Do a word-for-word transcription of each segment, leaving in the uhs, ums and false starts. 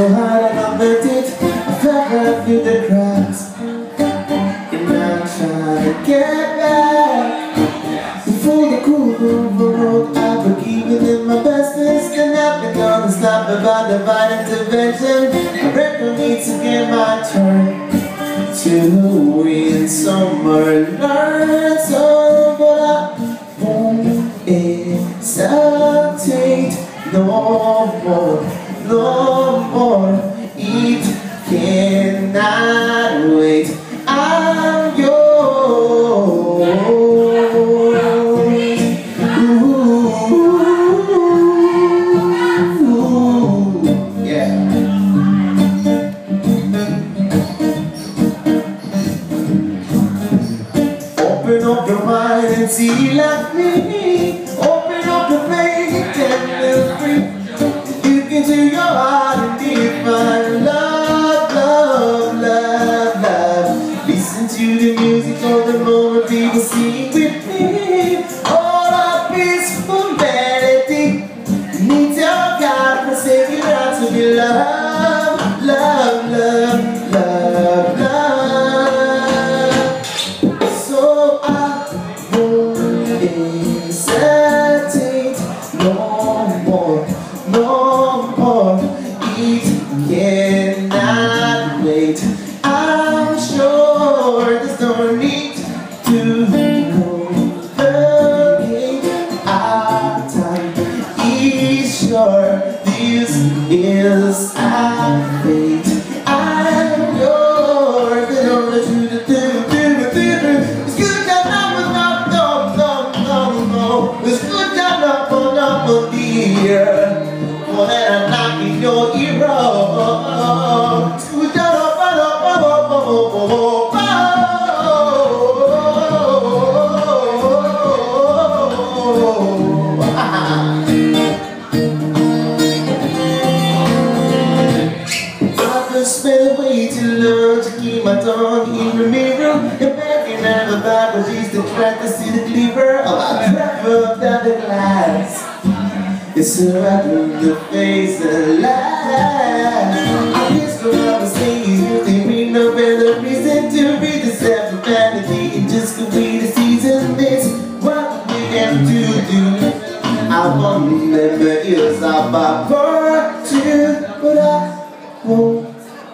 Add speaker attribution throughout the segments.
Speaker 1: so hard and I bent it, I fell right through the cracks. And I'm trying to get back. Before the cool road, I've been keeping in my bestness, and I've been gonna stop about divine intervention. I reckon need to get my turn to win some or learn some, but I won't hesitate no more, no more. It cannot wait. I'm yours. Ooh, yeah. Open up your mind and see like me. Open up your faith and feel free. Look into your heart and define love, love, love, love. Listen to the music of the moment, people sing with me. All our peaceful melody. Need your God to save you out to be love, love, love, love, love. So I won't hesitate no more, no more. It cannot wait. I'm sure there's no need to complicate. Our time is short. This is our fate. I'm yours. They don't let you do do do do. It's good that I'm no no no no no. It's good that I'm on up on the ear. For that I'm knocking your ear off. It's good that I'm on up on up on up. Spend way too long to keep my tongue in the mirror. And begging out the Bible, she's to try to see the cleaver. Oh, I drive up down the glass. It's so right in the face and lie. I guess what I was saying is you think we no better reason to be the self-vanity. It just could be the season. This what we have to do. I won't remember it's about part two, but I won't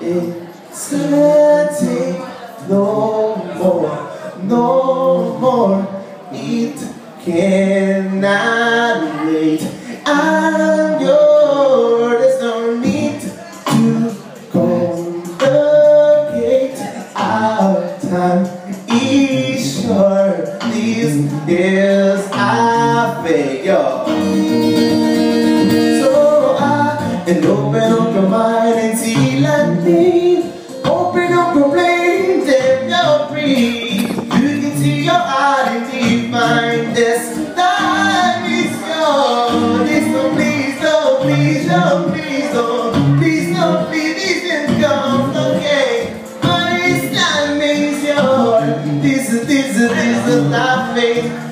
Speaker 1: hesitate no more, no more. It cannot wait. I'm yours. There's no need to complicate. Our time is short. This is our fate, yo. So I and open up your mind and see like me. Open up your brain, then you're free. You can see your heart and define this. Time is yours. This don't please, don't please, don't please, don't please, don't please, this is gone, okay. But this time is yours. This is, this is, this is our fate.